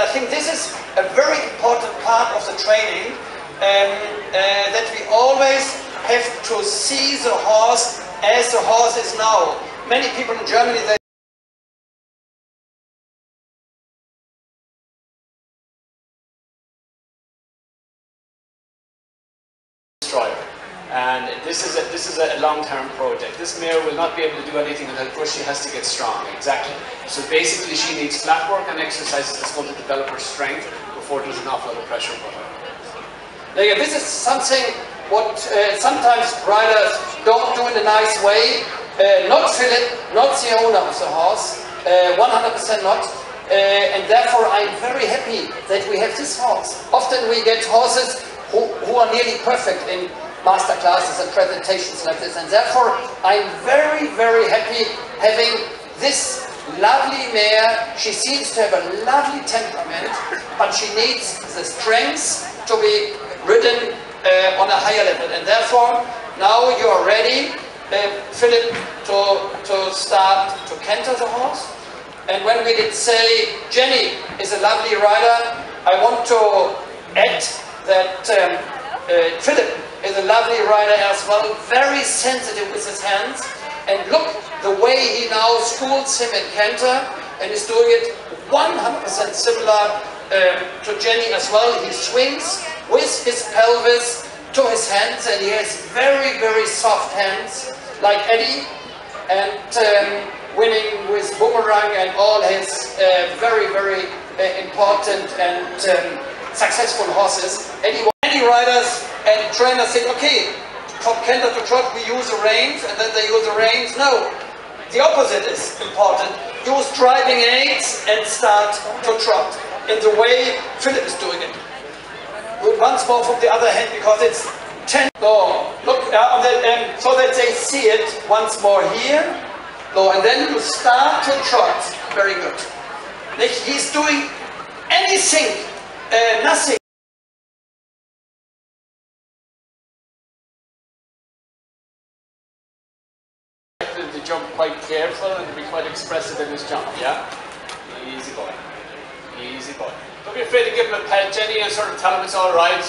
I think this is a very important part of the training, that we always have to see the horse as the horse is now. Many people in Germany, they and this is a long-term project. This mare will not be able to do anything until first she has to get strong. Exactly. So basically she needs flat work and exercises that's going to develop her strength before there's an awful lot of pressure put on her. Now, yeah, this is something what sometimes riders don't do in a nice way. Not Philip, not the owner of the horse, 100% not. And therefore I'm very happy that we have this horse. Often we get horses who are nearly perfect in master classes and presentations like this, and therefore I'm very, very happy having this lovely mare. She seems to have a lovely temperament, but she needs the strength to be ridden on a higher level, and therefore now you are ready, Philip, to start to canter the horse. And when we did say Jenny is a lovely rider, I want to add that Philip is a lovely rider as well, very sensitive with his hands, and look the way he now schools him in canter, and is doing it 100% similar to Jenny as well. He swings with his pelvis to his hands, and he has very, very soft hands like Eddie, and winning with boomerang and all his very, very important and successful horses. Many riders and trainers think, okay, from canter to trot we use the reins, and then they use the reins. No, the opposite is important. Use driving aids and start to trot in the way Philip is doing it. Once more from the other hand, because it's 10. Oh, look, so that they see it once more here. Oh, and then you start to trot. Very good. He's doing anything, nothing. To jump quite careful and to be quite expressive in his jump, yeah? Easy boy. Easy boy. Don't be afraid to give him a pet, Jenny, and sort of tell him it's alright.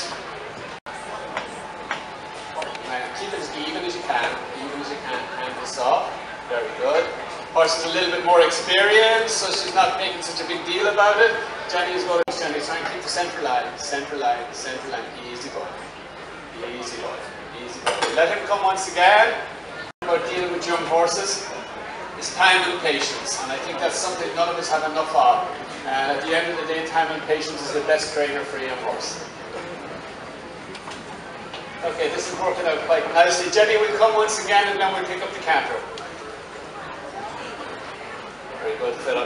Keep it as even as you can. Even as you can. Hand this off. Very good. Horse is a little bit more experienced, so she's not making such a big deal about it. Jenny is going. Jenny's trying to keep the centre line. Centre line. Centre line. Easy boy. Easy boy. Easy boy. Let him come once again. About dealing with young horses is time and patience, and I think that's something none of us have enough of. And at the end of the day, time and patience is the best trainer for a young horse. Okay, this is working out quite nicely. Jenny will come once again, and then we'll pick up the canter. Very good, Philip.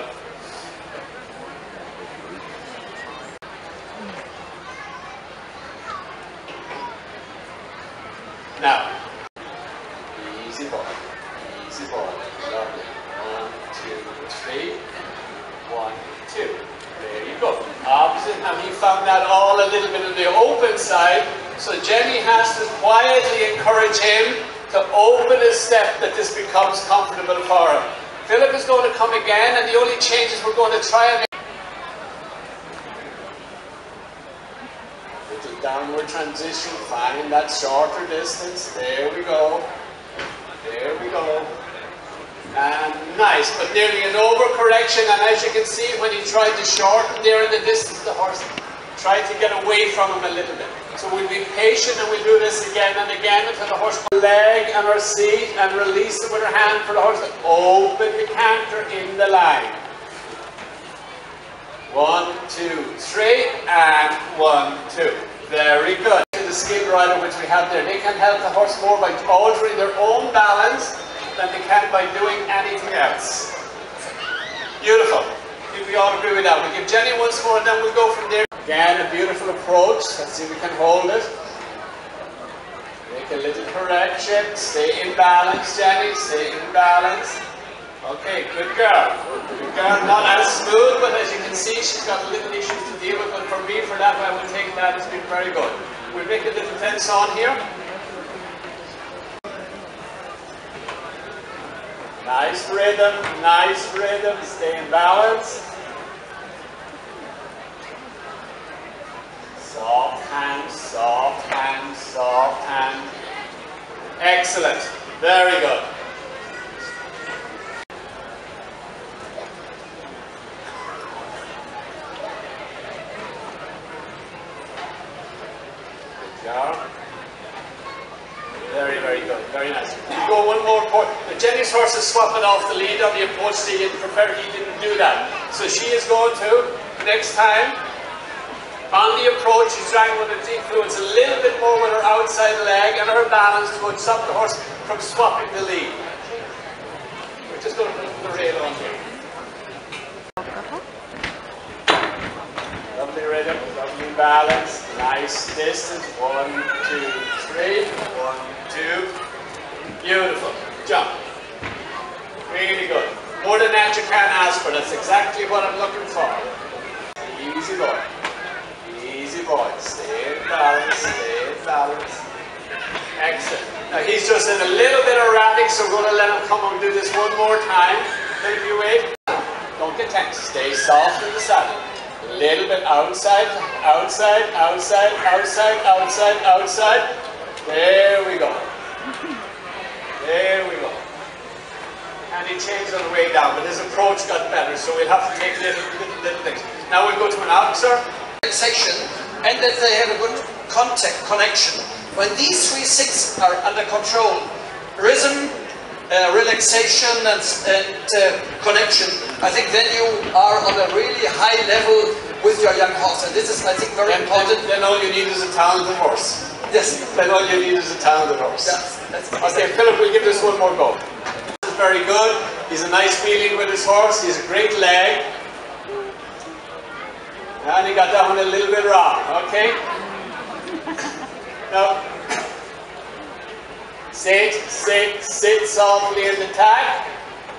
Now. Easy boy. Easy boy. Lovely. 1, 2, 3. 1, 2. There you go. Opposite. And he found that all a little bit on the open side. So Jenny has to quietly encourage him to open his step that this becomes comfortable for him. Philip is going to come again, and the only changes we're going to try and make. Little downward transition. Find that shorter distance. There we go. There we go. And nice, but nearly an overcorrection, and as you can see, when he tried to shorten there in the distance, the horse tried to get away from him a little bit. So we'll be patient, and we'll do this again and again until the horse puts her leg and her seat and release it with her hand for the horse to open the canter in the line. 1, 2, 3, and 1, 2. Very good. The skilled rider which we have there, they can help the horse more by altering their own balance than they can by doing anything else. Beautiful. We all agree with that. We'll give Jenny once more, and then we'll go from there. Again, a beautiful approach. Let's see if we can hold it. Make a little correction. Stay in balance, Jenny. Stay in balance. Okay, good girl. Good girl. Not as smooth, but as you can see, she's got little issues to deal with. But for me, for that, I will take that. It's been very good. We'll make a little fence on here. Nice rhythm, stay in balance. soft hand, soft hand. Excellent. Very good. Good job. Very, very good. Very nice. You go one more point. Jenny's horse is swapping off the lead on the approach, so you prefer he didn't do that. So she is going to, next time, on the approach, she's trying with its influence a little bit more with her outside leg and her balance to stop the horse from swapping the lead. We're just going to put the rail on here. Lovely rhythm, lovely balance, nice distance. 1, 2, 3. 1, 2. Beautiful. Jump. Really good. More than that you can't ask for. That's exactly what I'm looking for. Easy boy. Easy boy. Stay in balance. Stay in balance. Excellent. Now he's just in a little bit erratic, so we're going to let him come and do this one more time. Then if you wait, don't get tense. Stay soft in the saddle. A little bit outside, outside, outside, outside, outside, outside. There we go. There we go. And he changed on the way down, but his approach got better, so we'll have to take little things. Now we'll go to an officer. Section, and that they have a good connection. When these 3 6 are under control, rhythm, relaxation and connection, I think then you are on a really high level with your young horse, and this is, I think, very important. Then all you need is a talented horse. Yes. Then all you need is a talented horse. That's okay, Philip, we'll give this one more go. This is very good. He's a nice feeling with his horse. He's a great leg. And he got that one a little bit wrong, okay? Now, sit softly in the tag.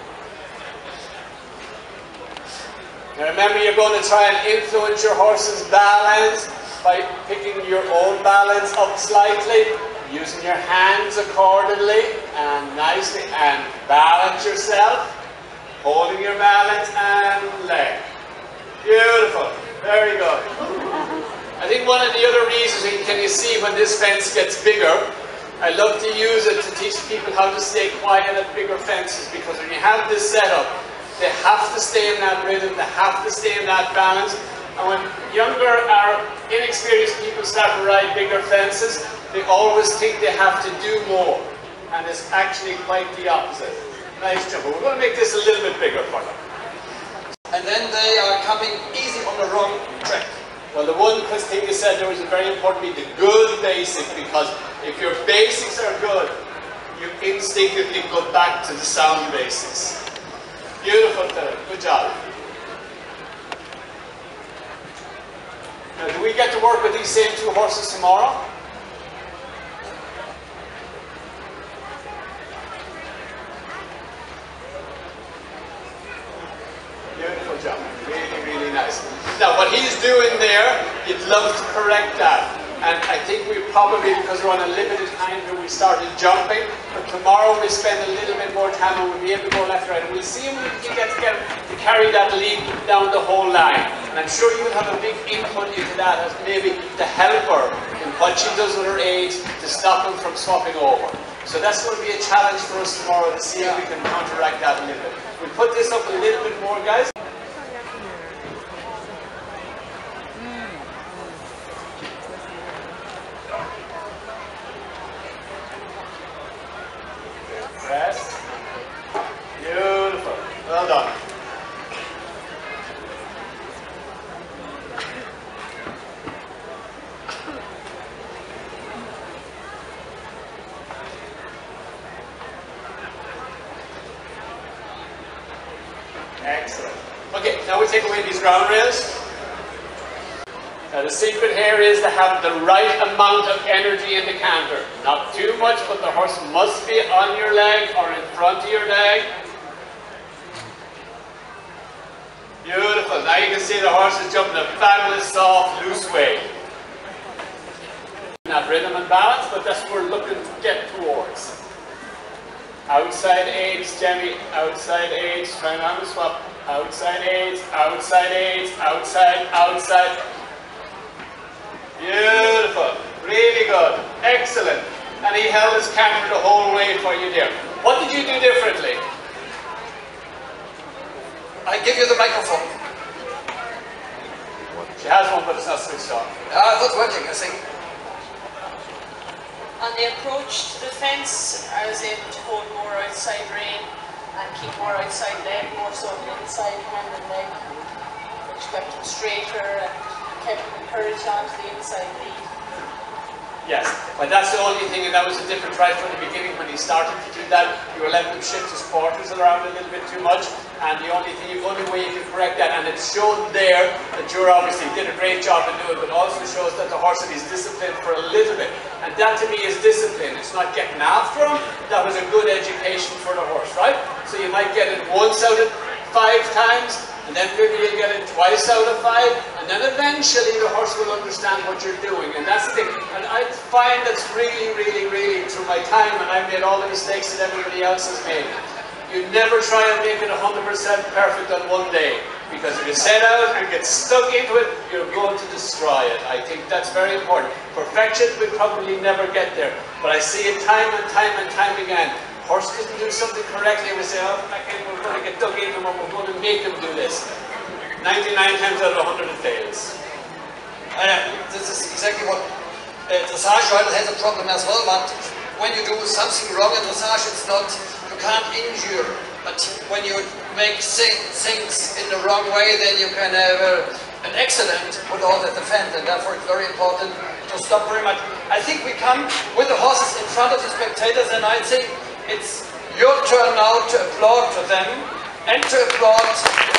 Now remember, you're going to try and influence your horse's balance by picking your own balance up slightly, using your hands accordingly, and nicely, and balance yourself, holding your balance, and leg. Beautiful. Very good. I think one of the other reasons, can you see when this fence gets bigger, I love to use it to teach people how to stay quiet at bigger fences, because when you have this setup, they have to stay in that rhythm, they have to stay in that balance, and when younger or inexperienced people start to ride bigger fences, they always think they have to do more, and it's actually quite the opposite. Nice jump, but we're going to make this a little bit bigger for them. And then they are coming easy on the wrong track. Well, the one thing you said there was very important, the good basic, because if your basics are good, you instinctively go back to the sound basics. Beautiful, Philip. Good job. Now, do we get to work with these same 2 horses tomorrow? Beautiful job. Really, really nice. Now, what he's doing there, you'd love to correct that. And I think we probably, because we're on a limited time here, we started jumping. But tomorrow we spend a little bit more time and we'll be able to go left, right. And we'll see if we can get to carry that lead down the whole line. And I'm sure you'll have a big input into that as maybe to help her in what she does with her age to stop him from swapping over. So that's going to be a challenge for us tomorrow to see if we can counteract that a little bit. We'll put this up a little bit more, guys. Press. Beautiful. Well done. Excellent. Okay, now we take away these ground rails. Now the secret here is to have the right amount of energy in the canter. Not too much, but the horse must be on your leg or in front of your leg. Beautiful. Now you can see the horse is jumping a fabulous, soft, loose way. Not rhythm and balance, but that's what we're looking to get towards. Outside aids, Jenny. Outside aids. Trying on the swap. Outside aids. Outside aids. Outside. Outside. Beautiful. Really good. Excellent. And he held his canter the whole way for you there. What did you do differently? I give you the microphone. She has one, but it's not switched on. It's not working, I think. On the approach to the fence, I was able to hold more outside rein and keep more outside leg, more so on the inside hand and leg, which kept him straighter and kept him encouraged onto the inside lead. Yes, but that's the only thing, and that was a difference right from the beginning when he started to do that. You were letting him shift his quarters around a little bit too much, and the only way you can correct that, and it's shown there that you obviously did a great job in doing it, but also shows that the horse is disciplined for a little bit, and that to me is discipline. It's not getting after him. That was a good education for the horse, right? So you might get it once out of 5 times, and then maybe you'll get it twice out of 5, and then eventually the horse will understand what you're doing, and that's the thing. And I find that's really, really, really, through my time, and I've made all the mistakes that everybody else has made. You never try and make it 100% perfect on one day, because if you set out and get stuck into it, you're going to destroy it. I think that's very important. Perfection, we'll probably never get there, but I see it time and time and time again. Horse doesn't do something correctly, we say, oh, Macken, we're going to get dug into him, and we're going to make him do this. 99 times out of 100 it fails. This is exactly what dressage riders has a problem as well, but when you do something wrong in dressage, it's not, you can't injure, but when you make things in the wrong way, then you can have an accident with all the defense, and therefore it's very important to stop very much. I think we come with the horses in front of the spectators, and I think it's your turn now to applaud to them and to applaud